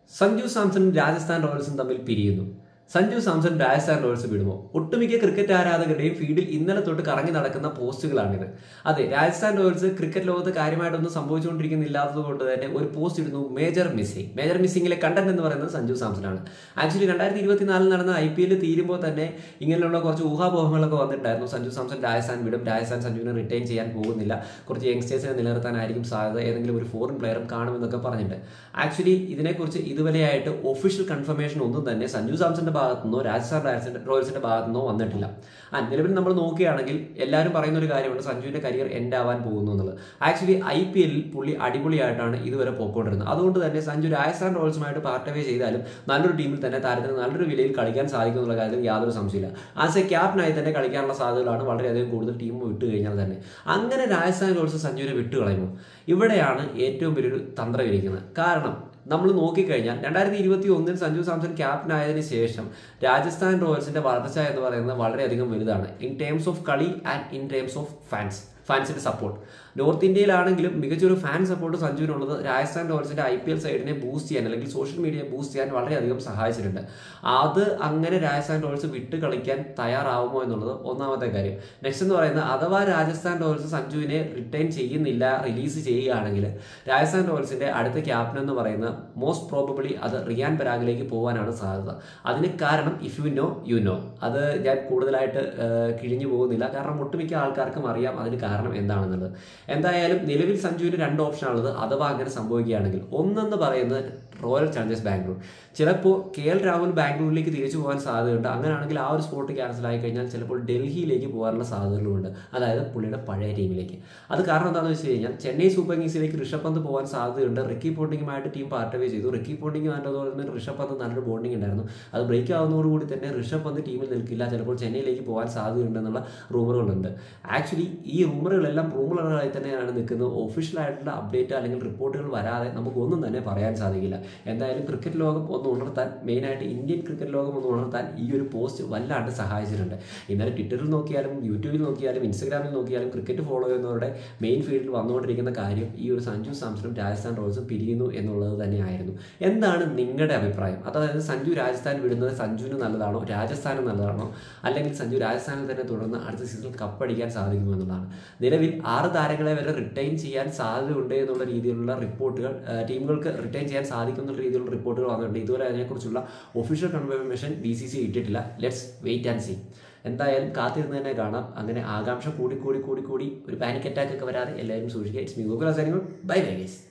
സഞ്ജു സാംസണും രാജസ്ഥാൻ റോയൽസും തമ്മിൽ പിരിയുന്നു. സഞ്ജു സാംസൺ രാജസ്ഥാൻ റോയൽസ് വിടുമോ? ഒട്ടുമിക്ക ക്രിക്കറ്റ് ആരാധകരുടെയും ഫീൽഡിൽ ഇന്നലെ തൊട്ട് കറങ്ങി നടക്കുന്ന പോസ്റ്റുകളാണിത്. അതെ, രാജസ്ഥാൻ റോയൽസ് ക്രിക്കറ്റ് ലോകത്ത് കാര്യമായിട്ടൊന്നും സംഭവിച്ചുകൊണ്ടിരിക്കുന്നില്ലാത്തത് കൊണ്ട് തന്നെ ഒരു പോസ്റ്റ് ഇടുന്നു, മേജർ മിസ്സിംഗിലെ കണ്ടന്റ് എന്ന് പറയുന്നത് സഞ്ജു സാംസണാണ്. ആക്ച്വലി 2024 നടന്ന IPL തീരുമ്പോൾ തന്നെ ഇങ്ങനെയുള്ള കുറച്ച് ഊഹാപോഹങ്ങളൊക്കെ വന്നിട്ടുണ്ടായിരുന്നു. സഞ്ജു സാംസൺ രാജസ്ഥാൻ വിടും, രാജസ്ഥാൻ സഞ്ജുവിനെ റിട്ടൈൻ ചെയ്യാൻ പോകുന്നില്ല, കുറച്ച് യങ്സ്റ്റേഴ്സിനെ നിലനിർത്താനായിരിക്കും സാധ്യത, ഏതെങ്കിലും ഒരു ഫോറിൻ പ്ലെയറും കാണുമെന്നൊക്കെ പറഞ്ഞിട്ടുണ്ട്. ആക്ച്വലി ഇതിനെക്കുറിച്ച് ഇതുവരെയായിട്ട് ഒഫീഷ്യൽ കൺഫർമേഷൻ ഒന്നും തന്നെ സഞ്ജു സാംസന്റെ ഭാഗത്തുനിന്നോ രാജസ്ഥാൻ റോയൽസിന്റെ ഭാഗത്തുനിന്നോ വന്നിട്ടില്ല. നിലവിൽ നമ്മൾ നോക്കുകയാണെങ്കിൽ എല്ലാവരും പറയുന്ന ഒരു കാര്യമാണ് സഞ്ജുവിന്റെ കരിയർ എൻഡ് ആവാൻ പോകുന്നു എന്നുള്ളത്. ആക്ച്വലി IPL പുള്ളി അടിപൊളിയായിട്ടാണ് ഇതുവരെ പോയിക്കൊണ്ടിരുന്നത്. അതുകൊണ്ട് തന്നെ സഞ്ജു രാജസ്ഥാൻ റോയൽസുമായിട്ട് പാർട്ട് വേ ചെയ്താലും നല്ലൊരു ടീമിൽ തന്നെ താരത്തിന് നല്ലൊരു വിലയിൽ കളിക്കാൻ സാധിക്കും എന്നുള്ള കാര്യത്തിൽ യാതൊരു സംശയമില്ല. ആസ് എ ക്യാപ്റ്റനായി തന്നെ കളിക്കാനുള്ള സാധ്യതകളാണ് വളരെയധികം കൂടുതൽ. ടീം വിട്ട് കഴിഞ്ഞാൽ തന്നെ അങ്ങനെ രാജസ്ഥാൻ റോയൽസ് സഞ്ജുവിനെ വിട്ടുകളയുമോ? ഇവിടെയാണ് ഏറ്റവും വലിയൊരു തന്ത്രം ഇരിക്കുന്നത്. കാരണം നമ്മൾ നോക്കിക്കഴിഞ്ഞാൽ 2021 സഞ്ജു സാംസൺ ക്യാപ്റ്റൻ ആയതിനു ശേഷം രാജസ്ഥാൻ റോയൽസിന്റെ വളർച്ച എന്ന് പറയുന്നത് വളരെയധികം വലുതാണ്. ഇൻ ടേംസ് ഓഫ് കളി ആൻഡ് ഇൻ ടേംസ് ഓഫ് ഫാൻസിന്റെ സപ്പോർട്ട്. നോർത്ത് ഇന്ത്യയിലാണെങ്കിലും മികച്ചൊരു ഫാൻ സപ്പോർട്ട് സഞ്ജുവിനുള്ളത് രാജസ്ഥാൻ റോയൽസിന്റെ IPL സൈഡിനെ ബൂസ്റ്റ് ചെയ്യാൻ അല്ലെങ്കിൽ സോഷ്യൽ മീഡിയയെ ബൂസ്റ്റ് ചെയ്യാൻ വളരെയധികം സഹായിച്ചിട്ടുണ്ട്. അത് അങ്ങനെ രാജസ്ഥാൻ റോയൽസ് വിട്ട് കളിക്കാൻ തയ്യാറാവുമോ എന്നുള്ളത് ഒന്നാമത്തെ കാര്യം. നെക്സ്റ്റ് എന്ന് പറയുന്നത്, അഥവാ രാജസ്ഥാൻ റോയൽസ് സഞ്ജുവിനെ റിട്ടൈൻ ചെയ്യുന്നില്ല, റിലീസ് ചെയ്യുകയാണെങ്കിൽ രാജസ്ഥാൻ റോയൽസിന്റെ അടുത്ത ക്യാപ്റ്റൻ എന്ന് പറയുന്നത് മോസ്റ്റ് പ്രോബബിളി അത് റിയാൻ പരാഗിലേക്ക് പോകാനാണ് സാധ്യത. അതിന് കാരണം ഇഫ് യു നോ അത് ഞാൻ കൂടുതലായിട്ട് കിഴിഞ്ഞു പോകുന്നില്ല, കാരണം ഒട്ടുമിക്ക ആൾക്കാർക്കും അറിയാം അതിന് കാരണം എന്താണെന്നുള്ളത്. എന്തായാലും നിലവിൽ സഞ്ജുവിന് 2 ഓപ്ഷനാണുള്ളത് അഥവാ അങ്ങനെ സംഭവിക്കുകയാണെങ്കിൽ. ഒന്നെന്ന് പറയുന്നത് റോയൽ ചാലഞ്ചേഴ്സ് ബാംഗ്ലൂർ. ചിലപ്പോൾ KL രാഹുൽ ബാംഗ്ലൂരിലേക്ക് തിരിച്ചു പോകാൻ സാധ്യതയുണ്ട്. അങ്ങനെയാണെങ്കിൽ ആ ഒരു സ്പോട്ട് ക്യാൻസൽ ആയി കഴിഞ്ഞാൽ ചിലപ്പോൾ ഡൽഹിയിലേക്ക് പോകാനുള്ള സാധ്യതകളുണ്ട്, അതായത് പുള്ളിയുടെ പഴയ ടീമിലേക്ക്. അത് കാരണം എന്താണെന്ന് വെച്ച് കഴിഞ്ഞാൽ ചെന്നൈ സൂപ്പർ കിങ്സിലേക്ക് ഋഷഭ് പന്ത് പോകാൻ സാധ്യതയുണ്ട്. റിക്കി പോണ്ടിങ്ങുമായിട്ട് ടീം പാർട്ട് വേ ചെയ്തു. റിക്കി പോണ്ടിങ് അതുപോലെ തന്നെ ഋഷഭ് പന്ത് നല്ലൊരു ബോണ്ടിങ് ഉണ്ടായിരുന്നു. അത് ബ്രേക്ക് ആവുന്നതോടുകൂടി തന്നെ ഋഷഭ് പന്ത് ടീമിൽ നിൽക്കില്ല, ചിലപ്പോൾ ചെന്നൈയിലേക്ക് പോകാൻ സാധ്യതയുണ്ടെന്നുള്ള റൂമറുകളുണ്ട്. ആക്ച്വലി ഈ റൂമറുകളെല്ലാം റൂമറുകളായി തന്നെയാണ് നിൽക്കുന്നത്. ഒഫീഷ്യലായിട്ടുള്ള അപ്ഡേറ്റ് അല്ലെങ്കിൽ റിപ്പോർട്ടുകൾ വരാതെ നമുക്കൊന്നും തന്നെ പറയാൻ സാധിക്കില്ല. എന്തായാലും ക്രിക്കറ്റ് ലോകം ഒന്ന് ഉണർത്താൻ, മെയിനായിട്ട് ഇന്ത്യൻ ക്രിക്കറ്റ് ലോകം ഒന്ന് ഉണർത്താൻ ഈ ഒരു പോസ്റ്റ് വല്ലാണ്ട് സഹായിച്ചിട്ടുണ്ട്. ഇന്നലെ ട്വിറ്ററിൽ നോക്കിയാലും യൂട്യൂബിൽ നോക്കിയാലും ഇൻസ്റ്റാഗ്രാമിൽ നോക്കിയാലും ക്രിക്കറ്റ് ഫോളോ ചെയ്യുന്നവരുടെ മെയിൻ ഫീൽഡിൽ വന്നുകൊണ്ടിരിക്കുന്ന കാര്യം ഈ ഒരു സഞ്ജു സാംസണും രാജസ്ഥാൻ റോയൽസും പിരിയുന്നു എന്നുള്ളത് തന്നെയായിരുന്നു. എന്താണ് നിങ്ങളുടെ അഭിപ്രായം? അതായത് സഞ്ജു രാജസ്ഥാൻ വിടുന്നത് സഞ്ജുവിന് നല്ലതാണോ, രാജസ്ഥാന് നല്ലതാണോ, അല്ലെങ്കിൽ സഞ്ജു രാജസ്ഥാനിൽ തന്നെ തുടർന്ന് അടുത്ത സീസണിൽ കപ്പടിക്കാൻ സാധിക്കുമോ എന്നുള്ളതാണ്. നിലവിൽ 6 താരങ്ങളെ വരെ റിട്ടൈൻ ചെയ്യാൻ സാധ്യതയുണ്ട് എന്നുള്ള രീതിയിലുള്ള റിപ്പോർട്ടുകൾ, ടീമുകൾക്ക് റിട്ടൈൻ ചെയ്യാൻ സാധിക്കുന്ന രീതിയിലുള്ള റിപ്പോർട്ടുകൾ വന്നിട്ടുണ്ട്. ഇതുവരെ അതിനെക്കുറിച്ചുള്ള ഒഫീഷ്യൽ കൺഫർമേഷൻ BCCI ഇട്ടിട്ടില്ല. Let's wait and see. എന്തായാലും കാത്തിരുന്ന് തന്നെ കാണാം. അങ്ങനെ ആകാംക്ഷ കൂടി ഒരു പാനിക് അറ്റാക്ക് ഒക്കെ വരാതെ എല്ലാവരും സൂക്ഷിക്കുക. It's me Gokul. Bye guys.